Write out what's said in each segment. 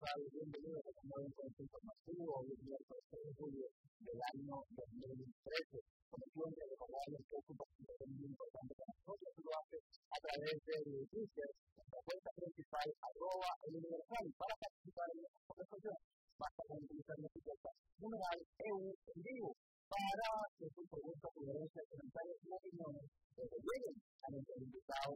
González, bienvenido a un nuevo encuentro informativo hoy el miércoles 3 de julio del año 2013. Como siempre, recordarles que es un participación muy importante para nosotros, lo hace a través de Twitter, nuestra cuenta principal, @eluniversal, para participar en esta conversación. Basta con utilizar nuestra cuenta numeral EU en vivo para que sus preguntas, sugerencias, comentarios y opiniones lleguen a nuestros invitados.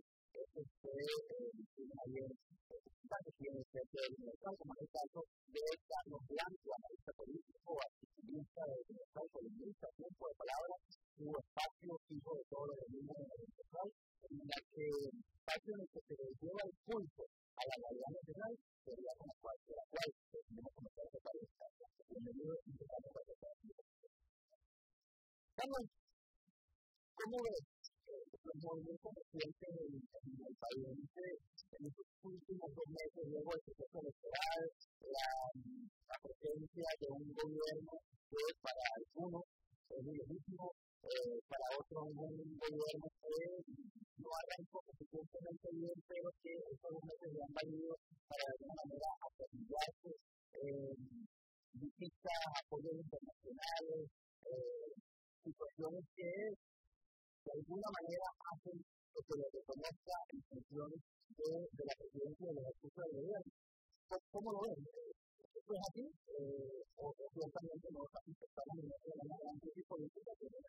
Como en el caso de Carlos Blanco, analista político, activista de Universal, columnista, tiempo de palabra, su espacio fijo de todos los domingos en el Universal, en la que espacio en el que se le lleva el pulso a la realidad nacional, sería como de la cual tenemos que comenzar a tratar de estar. Bienvenido y empezamos a tratar de estar. Carlos, ¿cómo ves los movimientos recientes en el país? En estos últimos 2 meses, luego del proceso electoral, la presencia de un gobierno que para algunos es muy legítimo, para otros un gobierno que no arrancó suficientemente bien, pero que estos 2 meses le han valido para de alguna manera apoyarse visitas, apoyos internacionales, situaciones que de alguna manera hacen que se le reconozca en función de la presidencia de los recursos del gobierno. ¿Cómo lo ven? ¿Esto es así? ¿O ciertamente no estamos en una gran crisis política que no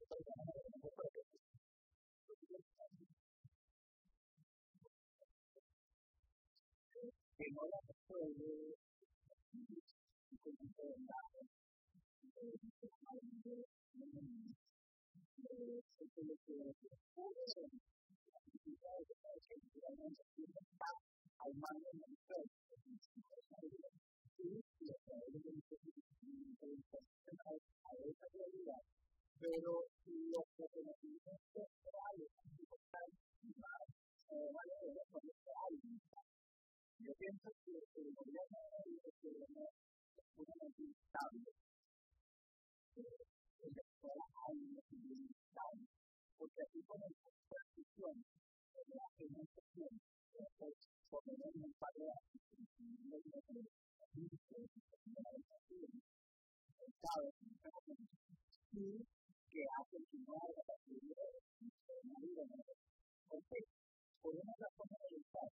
la resuelve al mando de pero los reconocimientos reales yo pienso que el gobierno es sumamente inestable, porque así como la transición de la financiación por medio de un par de años que hacen que no haya posibilidad de morir en el contexto. Por una razón elemental,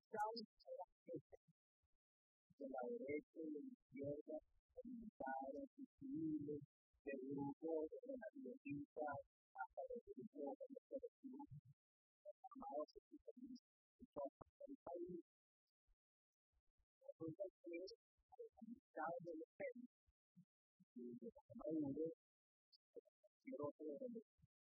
de la derecha y de la izquierda, de militares y civiles, de grupos de la violencia hasta de grupos de los colectivos armados que se el país. Resulta que el Estado de los países y de la Maduro, cualquier otro de los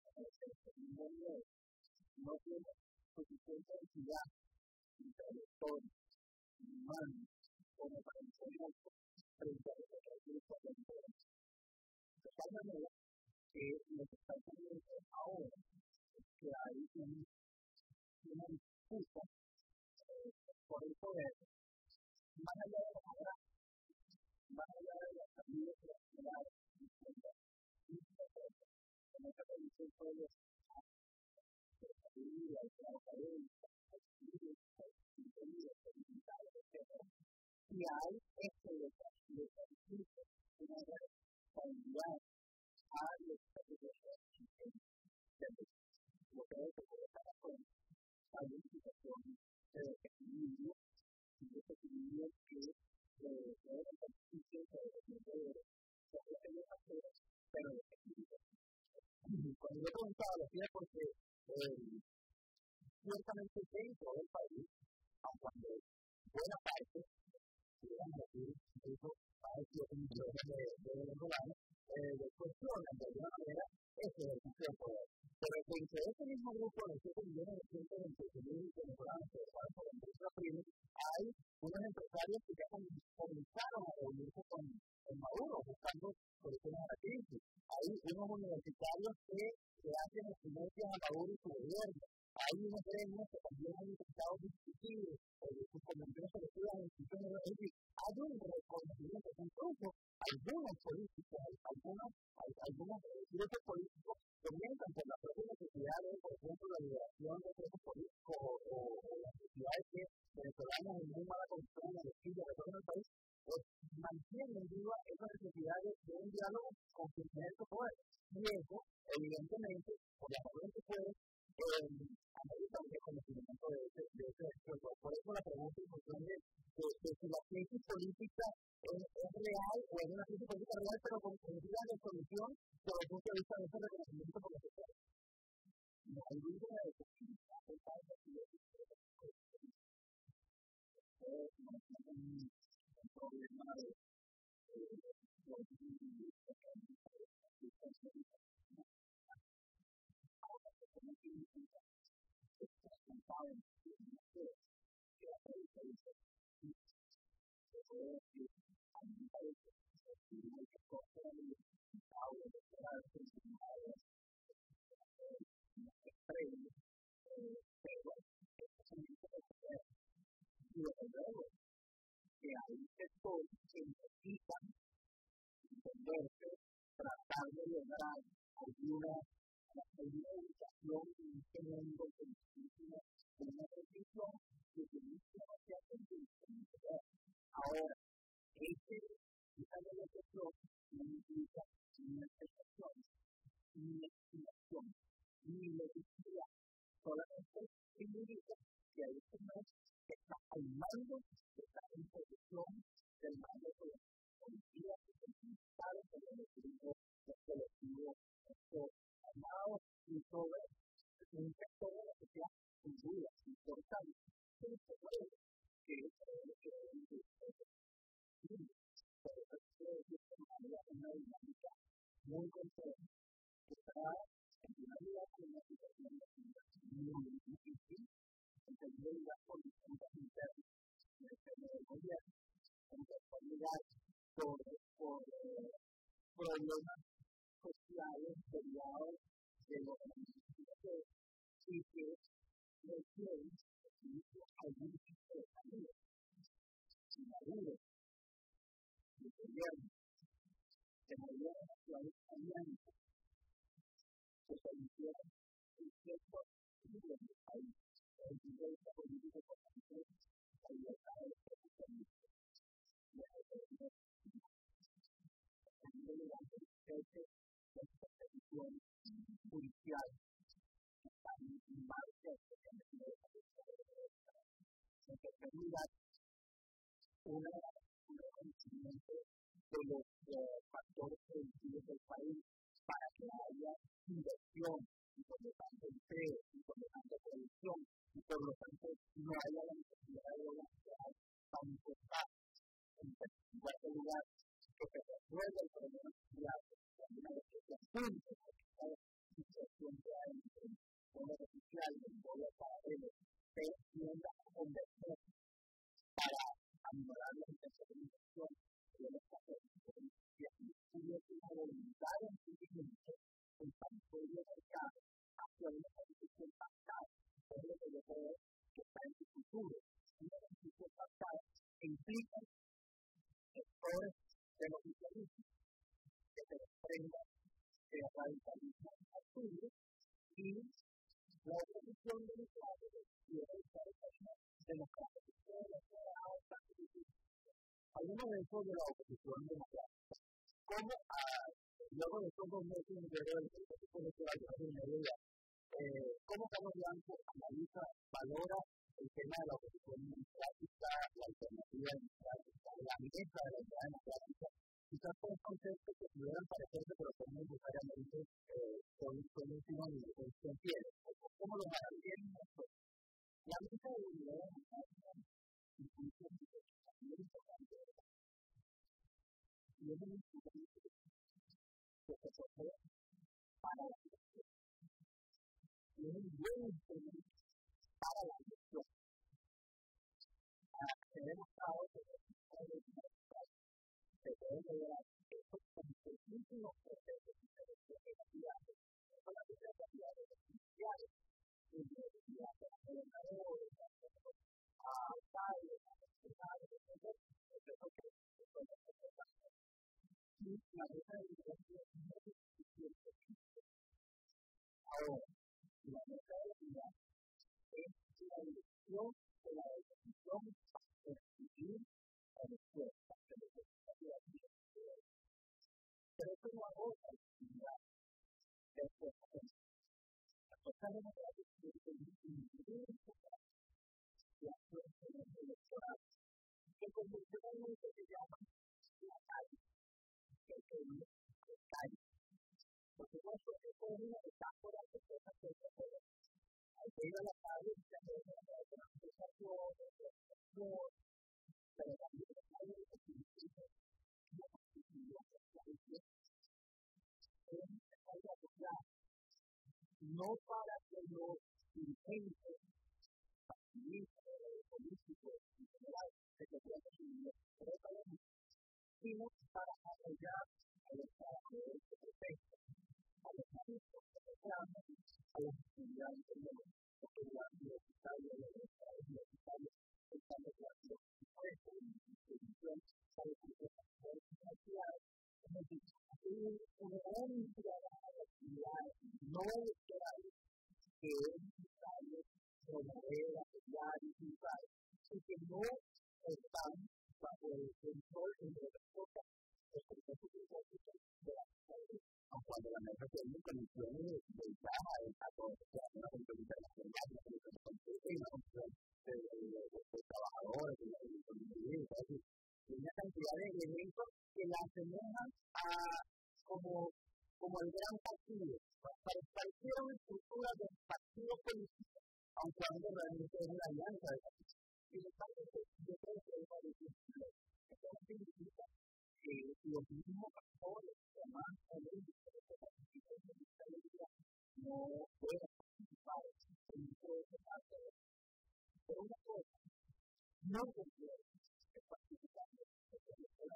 no tiene suficiente entidad intelectual humano como para enseñar frente a los otros grupos de diferencia. De tal manera que lo que está ocurriendo ahora es que hay una disputa por el poder más allá de la guerra, más allá de las salidas electorales en esta condición puede y hay trabajo académico, hay estudios, hay contenidos, hay militares, etc. Y hay una responsabilidad a los territorios lo que es por esta razón hay una situación de desequilibrio y de desequilibrio que debe existir sobre aquellos actores, pero desequilibrio. Cuando yo preguntaba, lo hacía porque ciertamente dentro del país, aunque buena parte, digamos decir, incluso parecido con millones de venezolanos, cuestionan de alguna manera ese ejercicio de poder. Pero dentro de ese mismo grupo de 7.128.000 venezolanos que pagan por la industria prima, hay unos empresarios que ya comenzaron a reunirse con Maduro buscando soluciones a la crisis. Hay unos universitarios que hacen exigencias a Maduro y su gobierno. Hay unos gremios que también han intentado discutir sus convenciones colectivas en instituciones. Es decir, hay un reconocimiento, incluso algunos políticos, algunos grupos políticos comienzan por la propia necesidad de, por ejemplo, la liberación de presos políticos o la necesidad de que venezolanos en muy mala condición en el exilio retornen al país, analiza un reconocimiento de ese esfuerzo. Por eso la pregunta en función de si la crisis política es real o es una crisis política real, pero con medidas de solución desde el punto de vista de ese reconocimiento por los sectores. No hay duda de que si el país un problema de que hay sectores que necesitan entenderse, tratar de lograr alguna educación en este mundo que necesita una decisión que tiene que hacer con ahora, esa negociación no implica ni excepción, ni estimación, ni legislación, solamente significa que hay un mes que está al mando, que está en posición del mando de la policía, militares, del colectivo, armado, y todo un sector de la sociedad sin duda importante, pero se puede que una dinámica muy compleja que está en una vida con una situación muy difícil, entendiendo las políticas internas del gobierno, en realidad por problemas sociales derivados de los beneficios y que requieren algún tipo de salida, maduro, del gobierno, de mayores nacionales alianzas, que permitieran el cierto equilibrio del país, el nivel de política económica, la libertad de los profesionales, la autoridad, también durante el proceso de persecución judicial, que están en marcha en tercer lugar, un reconocimiento de los factores productivos del país para que haya inversión y por lo tanto empleo y por lo tanto producción y por lo tanto no haya la necesidad de organizar tan importante. En cuarto lugar, que se resuelva el problema social de una vez que se apunte a la situación que hay entre el poder social y el poder paralelo se tienda a convertir para anular la interseccionalización de los factores y así hubiese una voluntad en sí mismo en tanto el mercado hacia una transición pactada, es lo que yo creo que está en su futuro. Una transición pactada que implica sectores de los socialistas que se desprendan del radicalismo absurdo y la oposición democrática y el radicalismo democrático. Algunos de esos de la oposición democrática. ¿Cómo luego de estos 2 meses en febrero del proceso electoral de media, cómo Carlos Blanco analiza, valora el tema de la oposición democrática, la alternativa democrática, la mesa de la unidad democrática? Quizás son conceptos que pudieran parecerse, pero que no necesariamente son un sinónimo, se entiende. ¿Cómo lo analizan? La mesa de la unidad democrática implica muy importante y es un instrumento que se posee para la elección. Y es un buen instrumento para la elección. Se ha demostrado que se puede lograr estos completísimos procesos de selección de candidatos, no solamente de candidatos presidenciales, sino de candidatos a gobernadores, a alcaldes, a secretarios, etc. Y la mesa de liderazgo es muy suficiente. Ahora, la mesa de liderazgo es la elección de la oposición para decidir la respuesta que necesitaría la actividad. Pero eso no agota la actividad de la oposición. que convencionalmente se llama la calle, por supuesto, esto es una metáfora que se hace de todo. Hay que ir a la calle y tener una conversación, pero también hay un sentido de positividad no para que los dirigentes políticos en general se queden sino para apoyar a los trabajadores que protestan, a los maestros que reclaman, a los estudiantes de la autoridad universitaria, de los estados universitarios que están reclamando impuestos y distribución para que las universidades. Es decir, una gran ciudadana de actividades no electorales que es necesario promover, apoyar y impulsar, y que no están bajo el control entre otras cosas del proceso filosófico de la sociedad. Cuando la mesa se une con misiones dedicadas a todo, o sea, una comisión internacional, una comisión de trabajadores, de la industria, una cantidad de elementos que la asemejan a como el gran partido, parecieron estructuras de partido político, aunque ahora realmente es una alianza de partidos. Sin embargo, yo creo que es una disciplina. Esto no significa que los mismos actores que más políticos de participan en esta idea no puedan participar en todo ese marco. Pero una cosa, no se puede participar en esta idea.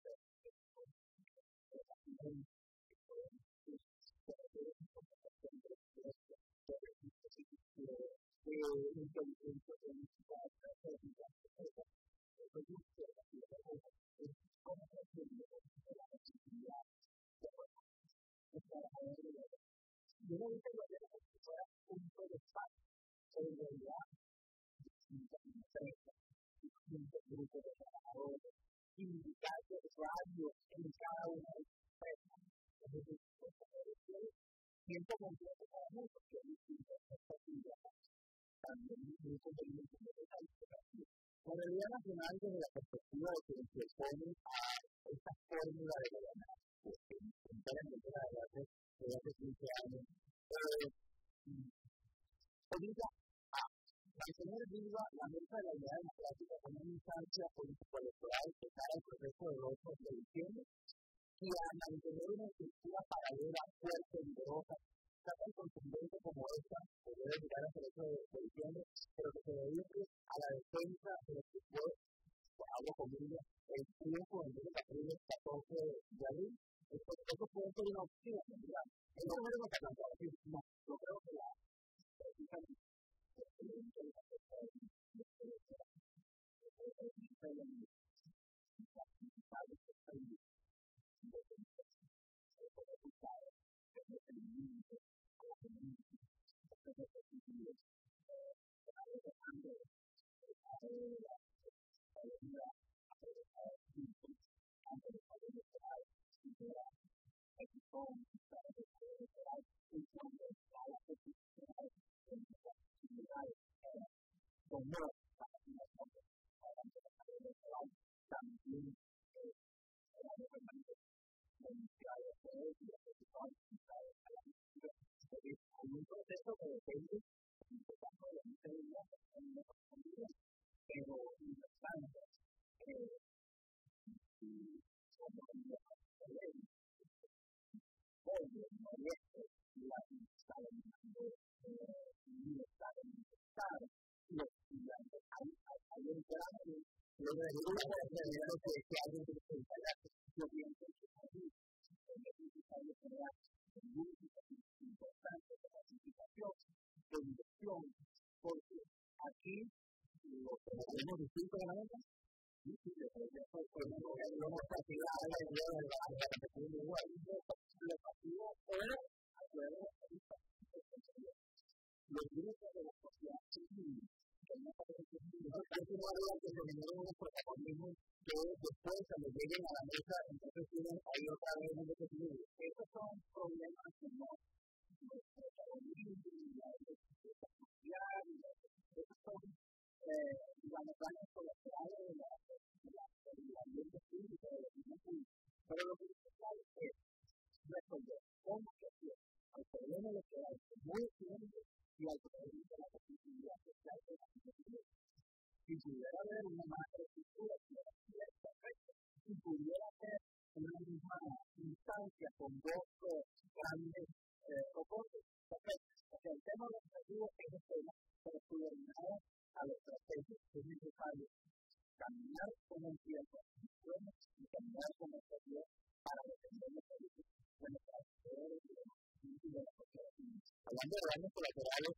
Yo no digo que fuera un solo espacio, pero en realidad, distintos grupos de trabajadores, sindicatos, radios en cada una de las empresas. Es decir, tiempo completo para muchos que distintas expectativas. También muy conveniente de la realidad nacional desde la perspectiva de que se pone a esta fórmula de gobernar, que enteramente la verdad de hace 15 años, obliga a mantener viva la mesa de la unidad democrática como una instancia político-electoral que está en el proceso de 8 de diciembre y a mantener una estructura paralela, fuerte, vigorosa, tan contundente como esta, que debe llegar hasta el 8 de diciembre, pero que se dedique a la defensa de los que fue, hablo comillas, el triunfo del 2 de abril del 14 de abril. Eso puede ser una opción, ¿verdad? Eso no es lo que ha planteado. No, yo creo que la un proceso que depende pero porque aquí lo que tenemos distinto de la mesa los grupos de la sociedad civil que no parece que generan un protagonismo que después cuando lleguen a la mesa entonces tienen ahí otra vez un desequilibrio. Esos son problemas que no digamos, daños colaterales del ambiente público, de la opinión pública. Pero lo que es resolver cómo se hace al problema electoral muy eficiente y al problema de la posibilidad social de la sociedad. Si pudiera haber una macroestructura que era perfecta, si pudiera haber una misma instancia con dos grandes soportes, perfecto. O sea, el tema legislativo es el tema, pero subordinado a la estrategia que es necesario caminar con el tiempo y caminar con el tiempo para defender los derechos de los trabajadores y de la sociedad. Hablando de daños colaterales,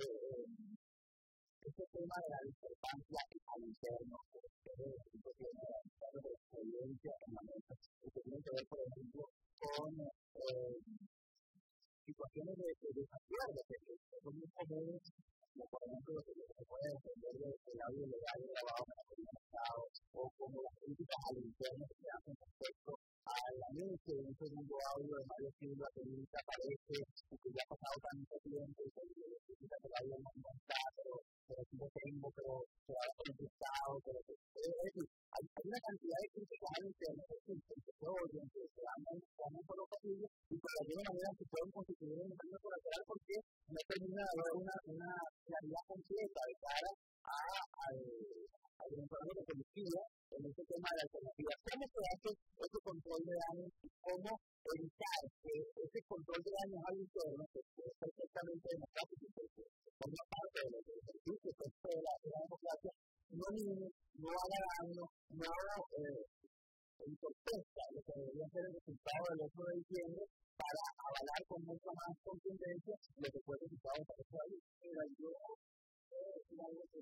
este tema de la discrepancia al interno, que es el tipo de la experiencia en la mesa, que tiene que ver, por ejemplo, con situaciones de desacuerdo que son muy comunes, como por ejemplo lo que se puede defender del audio legal grabado en la Corte de Estado, o como las críticas al interno que se hacen respecto al anuncio de un segundo audio de Mario Silva que nunca aparece, o que ya ha pasado tanto tiempo, y que necesita que el audio no está, pero sí lo tengo, pero se va a hacer un estado, pero es decir, hay una cantidad de críticas al interno que se oyen, que se dan por lo posible, y por alguna manera se pueden constituir un daño colateral porque no termina de haber una claridad completa de cara al entorno de policía en este tema de la alternativa. ¿Cómo se hace ese control de daños y cómo evitar que ese control de daños al interno, que es perfectamente democrático, porque forma parte del ejercicio de la democracia, no haga daño, no entorpezca lo que debería ser el resultado del 8 de diciembre para avalar con mucha más contundencia lo que fue el resultado de esta país? Pero yo es algo que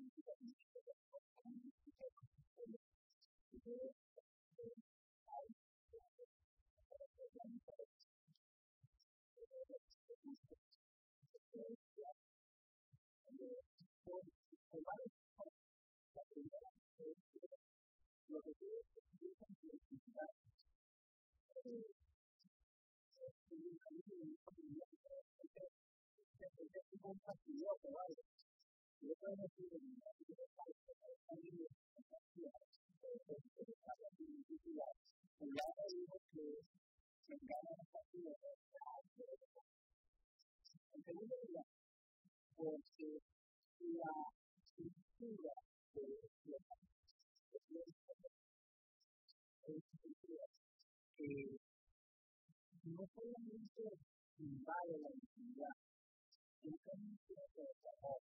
no solamente invade la intimidad, sino también tiene que desarrollar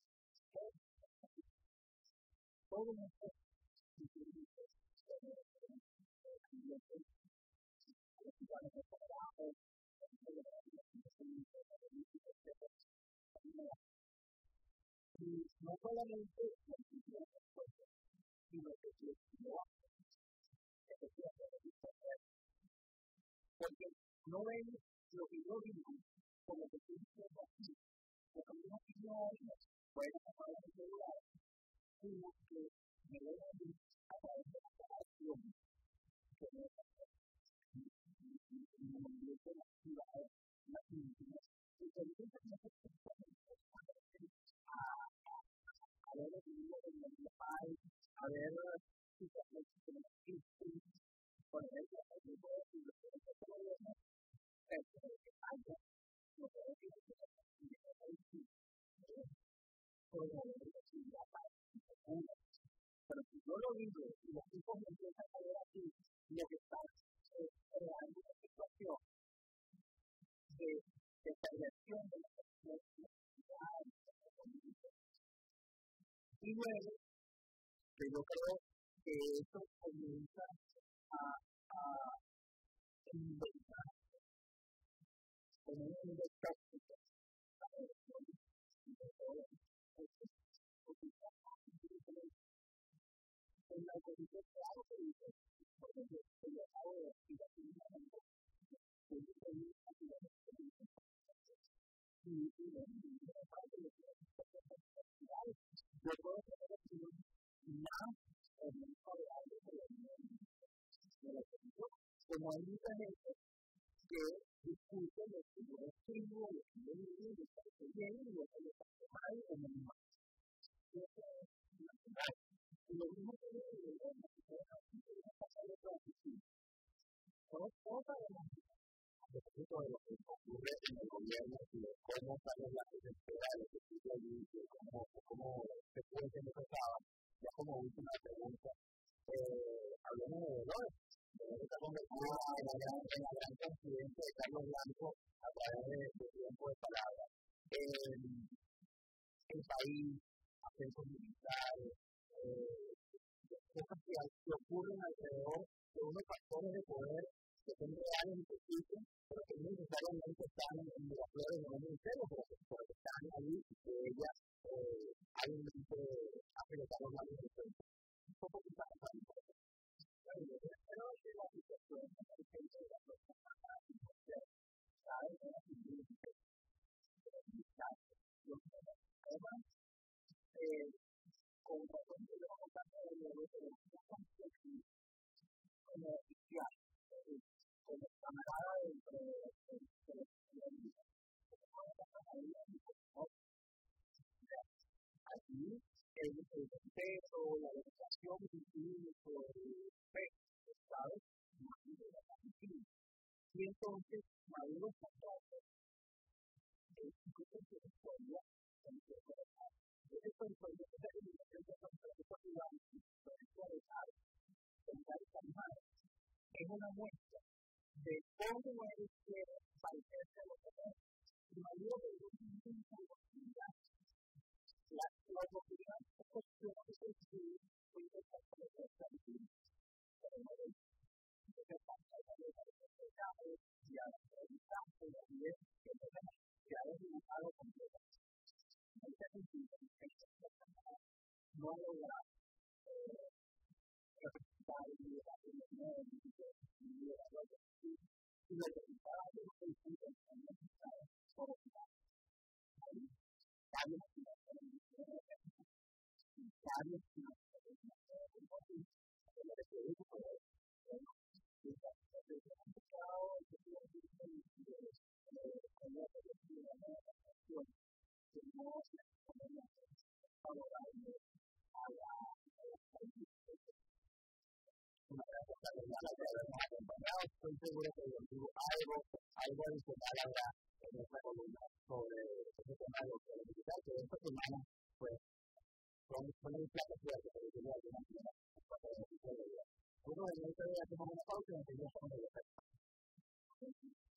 todo nuestro y no solamente la intimidad, sino que porque no ven lo que yo digo como que estoy diciendo aquí, porque una opinión puede pasar a otro lugar, sino que me ven a mí a través de la acción que me convierte en actividad, una actividad. Y que entonces me haber vivido en el país, haber situaciones que no existen, por ejemplo, el grupo de gobierno, no puede decir que pero si yo lo digo y los tipos me empiezan a ver así, lo que está creando una situación de perversión de la sociedad y luego que yo creo que eso comienza a inventar como un nivel tóxico en la autorización de algo que dice, porque yo acabo de decir aquí un momento, que yo soy un candidato y la parte de yo puedo tener opinión más o menos favorable de la de la como hay mucha gente que discute los figuras tengo lo que yo viví, me parece bien, y lo que me parece mal, o me natural. Y lo mismo que yo digo, no se puede pasar de todo así. Todo sabemos a propósito de lo que ocurre en el gobierno y de cómo salen las electorales que sigue allí, y cómo se puede ser empezaba. Ya como última pregunta, hablemos de Dolores. Está convertida en la gran confidente de Carlos Blanco a través de tiempo de palabra. El país, ascensos militares, cosas que ocurren alrededor de unos factores de poder que son reales y que existen, pero que no necesariamente están en las flores de un ministerio, pero que están ahí y que ellas obviamente hacen que Carlos Blanco se cuente. Un poco quizás para mí. Pero que la situación no es que la persona sabe que la situación además, con razón de lo que pasa en el como oficial, como camarada dentro de aquí, el respeto, la educación, incluso el respeto, ¿sabes? Y entonces, Maduro está todo. Incluso en su historia, en su historia, es una muestra de cómo él quiere parecerse a los demás. Y Maduro de una oportunidad. La oportunidad es cuestión de construir un desarrollo de esta vida. Pero no es que pasa la vida de los pecados y a la predicante y a la vida que tenemos que haber dibujado completamente. En este sentido, no ha logrado representar el liderazgo de los medios, el liderazgo de los estudios, y lo que estaba haciendo el punto de la universidad sobre la varios estoy seguro que algo adicional habrá en esta columna sobre este tema de los digital, que esta semana pues son un plato fuerte, por decirlo de alguna manera, para el equipo de vida. Bueno, en esta idea hacemos una pausa y nos seguimos con el efecto.